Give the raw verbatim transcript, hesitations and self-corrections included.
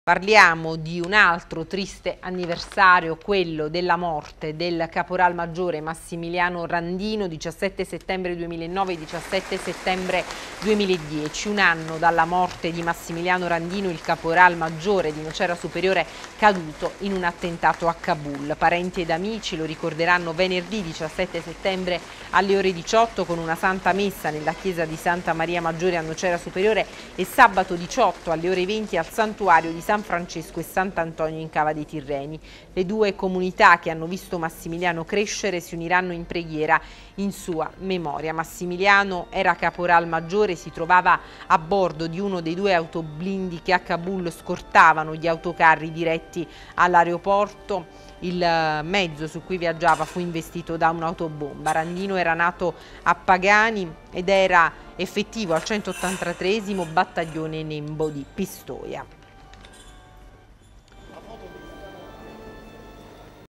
Parliamo di un altro triste anniversario, quello della morte del caporal maggiore Massimiliano Randino, diciassette settembre duemilanove, diciassette settembre duemiladieci, un anno dalla morte di Massimiliano Randino, il caporal maggiore di Nocera Superiore caduto in un attentato a Kabul. Parenti ed amici lo ricorderanno venerdì diciassette settembre alle ore diciotto con una santa messa nella chiesa di Santa Maria Maggiore a Nocera Superiore e sabato diciotto alle ore venti al santuario di San Francesco e Sant'Antonio in Cava dei Tirreni. Le due comunità che hanno visto Massimiliano crescere si uniranno in preghiera in sua memoria. Massimiliano era caporal maggiore, si trovava a bordo di uno dei due autoblindi che a Kabul scortavano gli autocarri diretti all'aeroporto. Il mezzo su cui viaggiava fu investito da un'autobomba. Randino era nato a Pagani ed era effettivo al centottantreesimo battaglione Nembo di Pistoia.